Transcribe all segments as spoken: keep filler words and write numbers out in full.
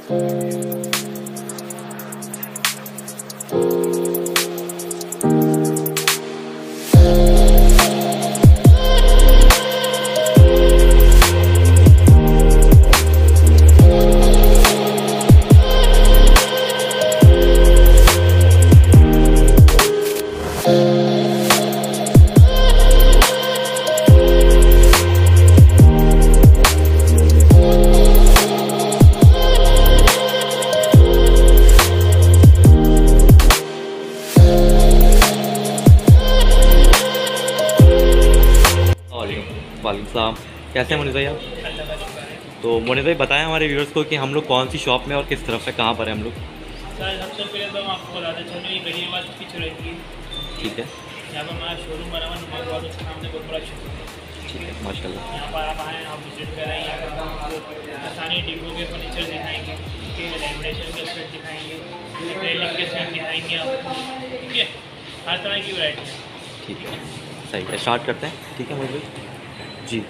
वालेकुम, कैसे हैं मोनिस भाई आप? तो मोनिस भाई बताएं हमारे व्यूअर्स को कि हम लोग कौन सी शॉप में और किस तरफ है, कहाँ पर है हम लोग? सर सबसे पहले तो हम आपको बताते चलो ये गरीबाबाद की चुराई। ठीक है, यहाँ पर हमारा शोरूम बना हुआ नुमा बहुत उसके सामने बहुत बड़ा शोरूम है। ठीक है माशाल्लाह। यहाँ पर आप आएँ, आप विजिट करें, यहाँ पर हम आपको आसानी डिब्बों के फर्नीचर दिखाएंगे, ठीक है, लैमिनेशन के सेट दिखाएंगे, रेलिंग के सेट दिखाएंगे आपको, ठीक है, हर तरह की वैरायटी है। ठीक है, सही है, स्टार्ट करते हैं। ठीक है मोनिस भाई जी,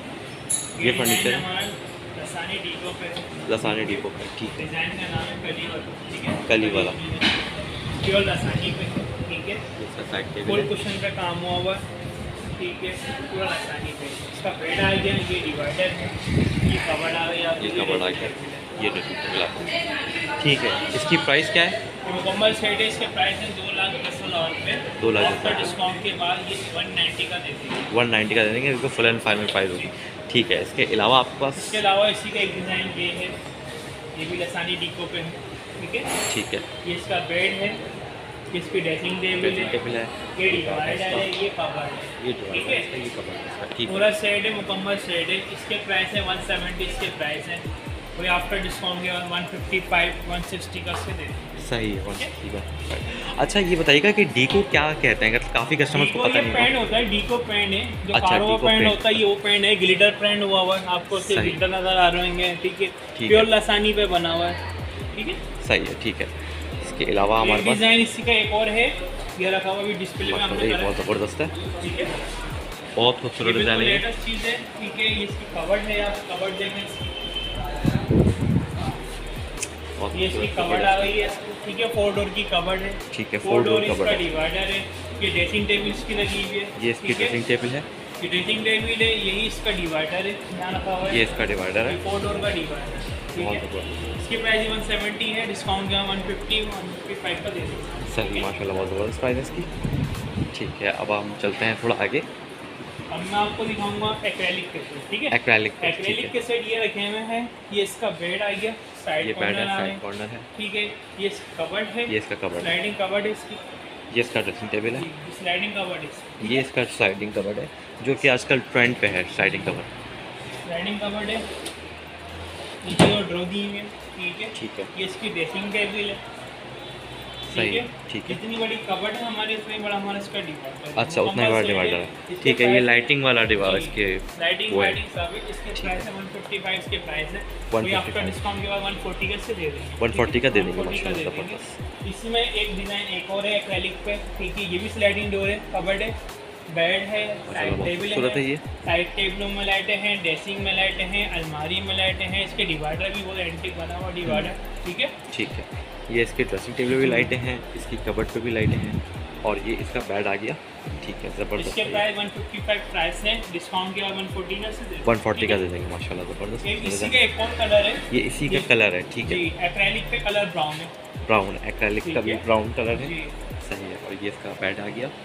ये फर्नीचर है लसानी डिब्बों पे, लसानी डिपो पे। ठीक है, डिज़ाइन का नाम है कली वाला, ठीक है, कली वाला प्योर लसानी पे, ठीक है, इसका साइड टेबल फुल है। कुशन पे काम हुआ हुआ है, ठीक है, पूरा लसानी पे। इसका बेड आ गया, ये डिवाइडर है, ये कबर्ड आ गया, ये कबर्ड आ गया, ये ड्रेसिंग टेबल आ गया। ठीक है, इसकी प्राइस क्या है? मुकम्मल सेट है, इसके प्राइस है दो लाख दस हज़ार रुपये। दो लाख आफ्टर डिस्काउंट के बाद ये वन नाइन्टी का दे देंगे। वन नाइन्टी का दे देंगे, इसको फुल एंड फाइनल प्राइस होगी। ठीक है, इसके अलावा आपके पास? इसके अलावा इसी का एक डिज़ाइन ये है, ये भी लसानी डिको पे है, ठीक है, ठीक है, ये इसका बेड है, इसकी ड्रेसिंग टेबल ड्रेसिंग है, टेबल है, ये डिवाइडर है, ये कवर है, ये ठीक ठीक है, है, ये कवर है इसका। ठीक है, पूरा सेट है, मुकम्मल सेट है। इसके प्राइस है वन सेवेंटी, इसके प्राइस है कोई आफ्टर डिस्काउंट के बाद one fifty five one sixty का से दे देंगे। सही है, वन सिक्सटी का। अच्छा ये बताइएगा कि डीको क्या कहते हैं, अगर काफ़ी कस्टमर्स को पता नहीं पेंट होता है, डीको पेंट है, जो अच्छा, कारो डीको पेंट पेंट। होता है, ये वो पेंट है, ग्लिटर पेंट हुआ हुआ है, आपको उसके सही। ग्लिटर नजर आ रहे होंगे, ठीक है, ठीक प्योर है। लसानी पे बना हुआ है, ठीक है। सही है, ठीक है। इसके अलावा हमारे पास डिज़ाइन इसी का एक और है, ये रखा हुआ भी डिस्प्ले में हमने ये करा बहुत है, ज़बरदस्त है, ठीक है, बहुत खूबसूरत ये डिज़ाइन है। लेटेस्ट चीज़ है, ठीक है, ये इसकी कवर्ड है, आप कवर्ड देखें इसकी, बहुत ये इसकी खूबसूरत कवर्ड आ गई है, ठीक है, फोर डोर की कवर्ड है, ठीक है, फोर फोर डोर डोर इसका कवर्ड है। डिवाइडर है, ये ड्रेसिंग टेबल इसकी लगी हुई है, ये इसकी ठीक है? ड्रेसिंग टेबल है, ये ड्रेसिंग टेबल है, यही इसका डिवाइडर है, यहाँ रखा हुआ है, ये इसका डिवाइडर है, फोर डोर का डिवाइडर, ठीक बहुत है। ज़बरदस्त। इसकी प्राइस वन सेवेंटी है, डिस्काउंट का one fifty one fifty five का दे देंगे। सही, माशाल्लाह बहुत ज़बरदस्त प्राइस है इसकी। ठीक है, अब हम चलते हैं थोड़ा आगे। अब मैं आपको दिखाऊंगा एक्रेलिक के सेट, ठीक है, एक्रेलिक के, ठीक एक्रेलिक है। के सेट ये रखे हुए हैं, ये इसका बेड आ गया, ये साइड बेड है, कॉर्नर आ साइड गए, कॉर्नर है, ठीक है, ये कवर्ड है, ये इसका कवर्ड है, स्लाइडिंग कवर्ड है इसकी, ये इसका ड्रेसिंग टेबल है, स्लाइडिंग कवर्ड है इसकी, ये इसका स्लाइडिंग कवर्ड है, जो कि आजकल ट्रेंड पे है स्लाइडिंग कवर्ड। स्लाइडिंग कवर्ड है, नीचे और ड्रॉ दी हुई है, ठीक है, ठीक है, ये इसकी ड्रेसिंग टेबल है, सही ठीक है, है, ठीक है। जितनी बड़ी कवर्ड है हमारे, उतनी बड़ा हमारा इसका डिवाइडर है। अच्छा, उतना ही बड़ा डिवाइडर है, ठीक है। ये लाइटिंग वाला डिवाइस इसके लाइटिंग वो है, वाइटिंग सब है, इसके प्राइस है वन फिफ्टी फाइव, इसके प्राइस है कोई आफ्टर डिस्काउंट के बाद वन फोर्टी का से दे देंगे, वन फोर्टी का दे देंगे, वन फोर्टी का दे माशाल्लाह देंगे। ज़बरदस्त। इसमें एक डिज़ाइन एक और है एक्रेलिक पे, ठीक है, ये भी स्लाइडिंग डोर है, कवर्ड है, बेड है, साइड बहुत टेबल खूबसूरत है है, ये। साइड टेबलों में लाइटें हैं, ड्रेसिंग में लाइटें हैं, अलमारी में लाइटें हैं, इसके डिवाइडर भी बहुत एंटीक बना हुआ डिवाइडर, ठीक है, ठीक है, ये इसके ड्रेसिंग टेबल भी लाइटें हैं, इसकी कबर्ड पे भी लाइटें हैं, और ये इसका बेड आ गया, ठीक है, ज़बरदस्त इसके है। Price one fifty five price है, डिस्काउंट के बाद वन फोर्टी का से दे देंगे, वन फोर्टी ठीक का है? दे देंगे, माशाल्लाह ज़बरदस्त। एक इसी का एक और कलर है, ये इसी का कलर है, ठीक है, जी, एक्रेलिक पे कलर ब्राउन है, ब्राउन एक्रेलिक का ठीक भी है। ब्राउन कलर है, जी, सही है। और ये इसका बेड आ गया,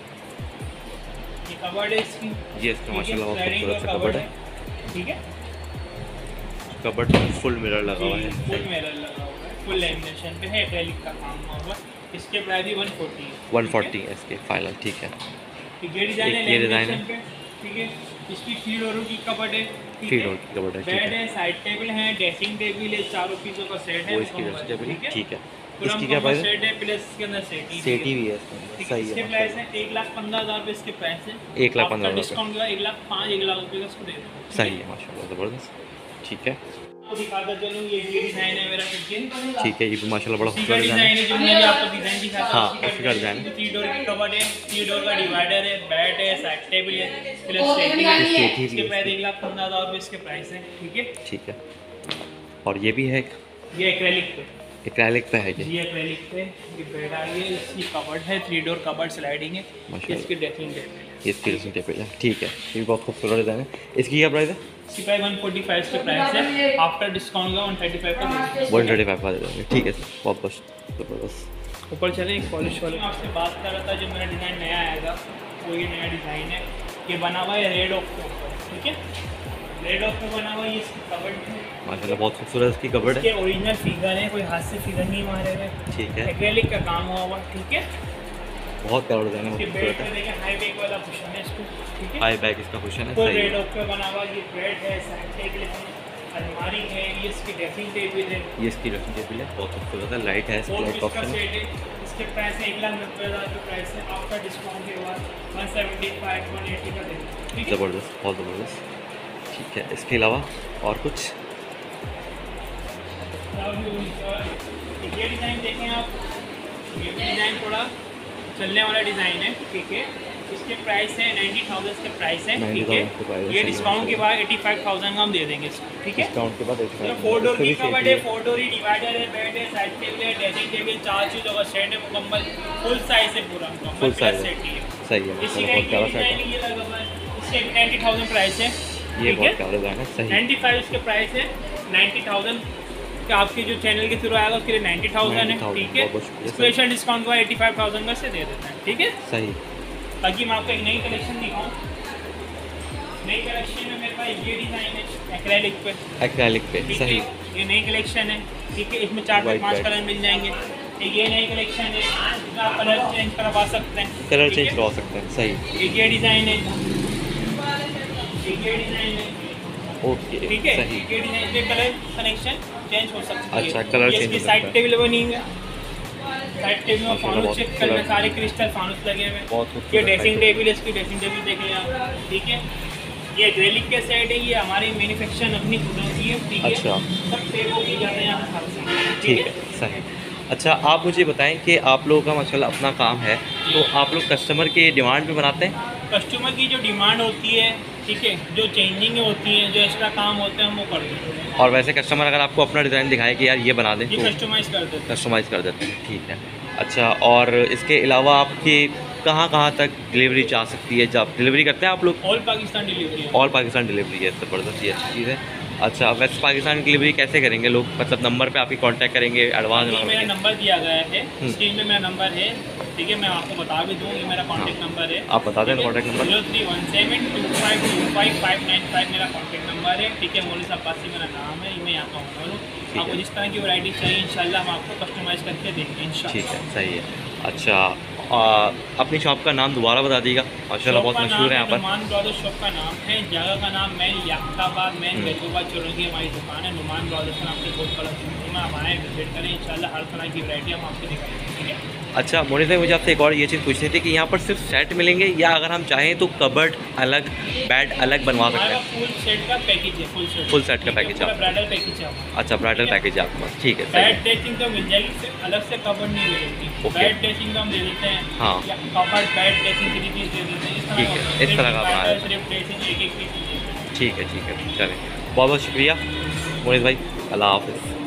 ये कवर्ड है इसकी, ये इसका ठीक है, माशाल्लाह बहुत स्लाइडिंग खूबसूरत का सा कबर्ड है, ठीक है, कबर्ड में फुल मिरर लगा हुआ है, फुल मिरर लगा हुआ है, फुल लैमिनेशन पे है, एक्रेलिक का काम हुआ हुआ है, इसके प्राइस भी वन फोर्टी है, वन फोर्टी है इसके फाइनल, ठीक है। ठीक है, डिज़ाइन है एक ये डिज़ाइन है। लैमिनेशन पे, ठीक है, इसकी थ्री डोरों की कबर्ड है, ठीक थ्री है, डोर की कबर्ड है, ठीक बेड है, है, साइड टेबल है, ड्रेसिंग टेबल है, चारों चीज़ों का सेट है, वो इसकी मुकम्मल, ड्रेसिंग टेबल, ठीक है, ठीक है। पूरा इसकी क्या मुकम्मल प्राइस है? सेट है, प्लस इसके अंदर सेट ही सेटी है। भी है इसमें, ठीक है, सही इसके है प्राइस माशाल्लाह। है एक लाख पंद्रह हज़ार रुपये इसके प्राइस है, एक लाख पंद्रह हज़ार डिस्काउंट के बाद एक लाख पाँच एक लाख रुपये का इसको दे दें, सही है माशाल्लाह ज़बरदस्त, ठीक है, आपको दिखाता चलूँ, ये ये डिज़ाइन है मेरा, ठीक ठीक है। ये भी माशाल्लाह बड़ा उसी का खूबसूरत डिज़ाइन डिज़ाइन है, है जो मैंने आपको डिज़ाइन दिखाया था, हाँ, उसी उसी का डिज़ाइन है। थ्री डोर की कवर्ड है, थ्री डोर का डिवाइडर है, बेड है, साइड टेबल है, प्लस सेटिंग है, सेटी भी इसके है प्राइस इसकी। एक लाख पंद्रह हज़ार रुपये इसके प्राइस है, ठीक है, ठीक है। और ये भी है, ये एक्रेलिक पे, एक्रेलिक पे है ये। ये एक्रेलिक पे ये बेड आ गई, इसकी कवर्ड है, थ्री डोर कवर्ड स्लाइडिंग है, माशाल्लाह। इसकी ड्रेसिंग टेबल, ये इसकी ड्रेसिंग टेबल है, ठीक है। ये भी बहुत खूबसूरत डिज़ाइन है। इसकी क्या प्राइस है? इसकी प्राइस वन फोर्टी फाइव के प्राइस है, आफ्टर डिस्काउंट का वन थर्टी फाइव का वन थर्टी फाइव का दे देंगे, ठीक है सर। बहुत बहुत ज़बरदस्त। ऊपर चले एक पॉलिश वाले। आपसे बात कर रहा था जो मेरा डिज़ाइन नया आएगा, वो ये नया डिज़ाइन है, ये बना हुआ है रेड ऑफ के ऊपर, ठीक है, रेड ऑफ में बना हुआ है, ये इसकी कवर्ड है माशाल्लाह, बहुत खूबसूरत इसकी कवर्ड है। इसके ओरिजिनल फिगर है, कोई हाथ से फिगर नहीं मारे हुए, ठीक है, एक्रेलिक का काम हुआ हुआ, ठीक है। बहुत प्यारा डिज़ाइन है, इसके बहुत बेड खूबसूरत पे है। देखें हाई बैक वाला कुशन है इसको, ठीक है, हाई बैक इसका कुशन है, तो सही रेड है। ऑफ पे बना हुआ ये बेड है, साइड टेबल है, अलमारी है, ये इसकी ड्रेसिंग टेबल है, ये इसकी ड्रेसिंग टेबल है, बहुत खूबसूरत है, लाइट है, और लाइट इसका ऑप्शन है। सेट है, इसके प्राइस है एक लाख नब्बे हज़ार का प्राइस है, आफ्टर डिस्काउंट के बाद one seventy five one eighty का देंगे, ठीक है। ज़बरदस्त, बहुत ज़बरदस्त, ठीक है। इसके अलावा और कुछ? ये डिज़ाइन देखें आप, ये भी डिज़ाइन थोड़ा चलने वाला डिज़ाइन है, ठीक है, इसके प्राइस है नाइन्टी थाउजेंड के प्राइस है, ठीक है, ये डिस्काउंट के बाद एटी फाइव थाउजेंड का हम दे देंगे इसको, ठीक है। डिस्काउंट के बाद फोर डोर की कवर्ड है, फोर डोर ही डिवाइडर है, बेड है, साइड टेबल है, ड्रेसिंग टेबल, चार चीज़ों का सेट है मुकम्मल, फुल साइज है पूरा मुकम्मल, फुल साइज सेट ही है, सही है, इसी माशाल्लाह, का बहुत प्यारा सेट डिज़ाइन है। ये लगा हुआ है, इसके नाइन्टी थाउजेंड प्राइस है, ये ठीक बहुत है, प्यारा डिज़ाइन है, सही। नाइन्टी फाइव इसके प्राइस है, नाइन्टी थाउजेंड का आपके जो चैनल के थ्रू आएगा उसके लिए नाइन्टी थाउजेंड है, ठीक है, बहुत शुक्रिया सर। स्पेशल डिस्काउंट का एटी फाइव थाउजेंड का से दे देते हैं, ठीक है। सही। बाकी मैं आपको एक नई कलेक्शन दिखाऊँ, नई कलेक्शन में मेरे पास ये डिज़ाइन है एक्रेलिक पे, एक्रेलिक पे, ठीक सही। है, ये नई कलेक्शन है, ठीक है, इसमें चार से White पांच bed। कलर मिल जाएंगे, एक ये नई कलेक्शन है, इसमें आप कलर चेंज करवा सकते हैं, कलर ठीक चेंज है? करवा सकते हैं, सही। एक ये डिज़ाइन है, एक ये डिज़ाइन है, ओके, ठीक है, सही। ये डिज़ाइन ये कलर कनेक्शन चेंज हो सकती है, अच्छा, कलर ये चेंज इसकी हो साइड सकता है। टेबल बनी हुई है, साइड टेबल में माशाल्लाह, फानुस बहुत चेक करना, कलर- सारे क्रिस्टल फानुस लगे हुए हैं, बहुत ये खूबसूरत ड्रेसिंग side टेबल है, इसकी ड्रेसिंग टेबल देखें आप, ठीक है, ये एक्रेलिक के सेट है, ये हमारी मैन्युफैक्चरिंग अपनी खुद होती है, ठीक है, अच्छा। सब टेबल की जाते हैं यहाँ हाथ से, ठीक है, सही। अच्छा, आप मुझे बताएं कि आप लोगों का माशाल्लाह अपना काम है, तो आप लोग कस्टमर के डिमांड पे बनाते हैं? कस्टमर की जो डिमांड होती है, ठीक है, जो चेंजिंग होती है, जो एक्स्ट्रा काम होते हैं हम वो कर देते हैं, और वैसे कस्टमर अगर आपको अपना डिज़ाइन दिखाए कि यार ये बना दें ये तो कस्टमाइज कर देते हैं। कस्टमाइज़ कर देते हैं, ठीक है। अच्छा, और इसके अलावा आपकी कहाँ कहाँ तक डिलीवरी जा सकती है? जब डिलीवरी करते हैं आप लोग? ऑल पाकिस्तान डिलीवरी है। ऑल पाकिस्तान डिलीवरी है, ज़बरदस्त, ये अच्छी चीज़ है। अच्छा, वेस्ट पाकिस्तान डिलीवरी कैसे करेंगे लोग? मतलब नंबर पे आपकी कांटेक्ट करेंगे, एडवांस ये मेरा नंबर दिया गया है, हम्म। स्क्रीन में मेरा नंबर है, ठीक है, मैं आपको बता भी दूँ, ये मेरा कॉन्टैक्ट नंबर है, आप बता दें contact number. Zero three one seven two five two five five nine five मेरा कॉन्टैक्ट नंबर है, ठीक है, मौलवी अब्बासी मेरा नाम है, मैं यहाँ का ओनर हूँ। आपको जिस तरह की वैरायटी चाहिए इंशाल्लाह हम आपको कस्टमाइज़ करके देंगे इंशाल्लाह। ठीक है, सही है। अच्छा, आ, अपनी शॉप का नाम दोबारा बता दीजिएगा, माशाल्लाह बहुत मशहूर है यहाँ पर। नुमान ब्रदर्स शॉप का नाम है, जगह का नाम मैन याफ्ताबाद मैन हम्म। गैसोबाद चौरंगी हमारी दुकान है, नुमान ब्रदर्स का नाम से बहुत बड़ा शोरूम है, आप आएँ विजिट करें, इंशाल्लाह हर तरह की वैरायटी हम आपको दिखाएंगे, ठीक है। अच्छा मोनी भाई, मुझे आपसे एक और ये चीज़ पूछनी थी कि यहाँ पर सिर्फ सेट मिलेंगे या अगर हम चाहें तो कबर्ड अलग, बेड अलग बनवा सकते हमारा हैं? फुल सेट का पैकेज है, फुल सेट फुल सेट का पैकेज है। ब्राइडल पैकेज है हमारा। अच्छा, ब्राइडल पैकेज है आपके पास, ठीक है, सही बेड है। ड्रेसिंग तो मिल जाएगी, सिर्फ अलग से कवर नहीं मिलेगी, ओके। बेड ड्रेसिंग तो हम दे देते हैं, हाँ। या cover bed dressing three piece दे देते हैं, ठीक है, इस तरह का बना है। सिर्फ ड्रेसिंग एक एक पीस दे देते हैं। ठीक है, ठीक है, चलें, बहुत बहुत शुक्रिया मोनिस भाई, अल्लाह हाफ़िज़।